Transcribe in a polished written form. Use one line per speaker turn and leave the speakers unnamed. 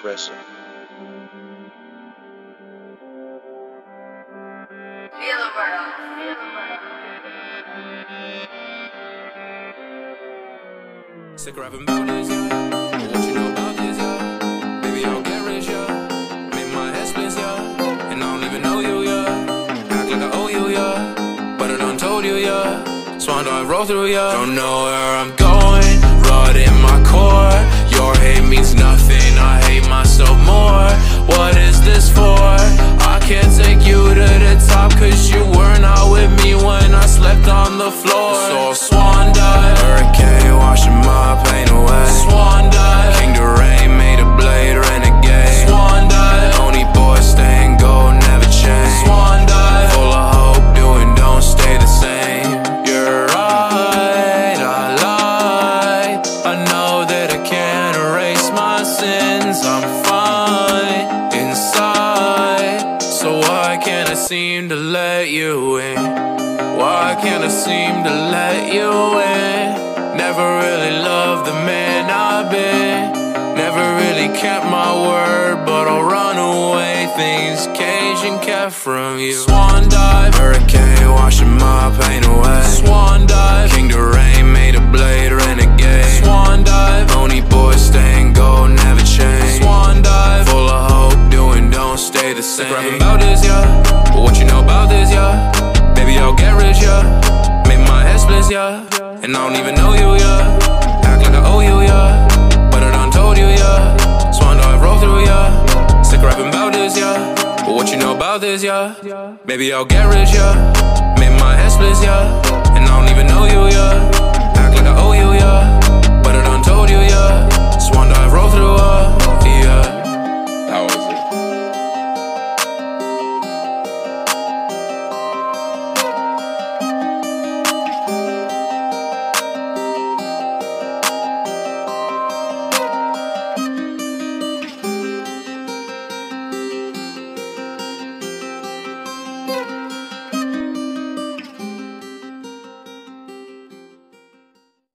aggressive.
Sick of rapping about this, yeah. What you know about this, yeah? Baby, I'll get rich, yeah. Make my head split, yeah. And I don't even know you, yeah. Act like I owe you, yeah. But I done told you, yeah. Swan dive roll through, yeah. Don't know where I'm going, rot in my core. Your hate means nothing, I hate myself more. What is this for? I can't take you to the top, cause you were not with me when I slept on the floor. So swan dive, hurricane washing my pain away. Swan dive, King the Rain made a blade renegade. Swan dive, only boy staying gold, never change. Swan dive, full of hope, doing don't stay the same. You're right, I lied. I know that I can't erase my sins. I'm fine inside. So why can't I seem to let you in? Why can't I seem to let you in? Never really loved the man I've been. Never really kept my word, but I'll run away. Things caged and kept from you. Swan dive, hurricane washing my pain away. Swan dive, King the Rain made a blade renegade. Swan dive, only boy staying gold, never change. Swan dive, full of hope, doing don't stay the same. Rapping about this, yeah. But what you know about this, yeah? Baby, I'll get rich, yeah. Make my head split, yeah. And I don't even know you, yeah. Act like I owe you, yeah. But I done told you, yeah. Swan dive roll through, yeah. Sick of rapping about this, yeah. But what you know about this, yeah? Baby, I'll get rich, yeah. Make my head split, yeah. And I don't even know you, yeah. Act like I owe you, yeah. But I done told you, yeah.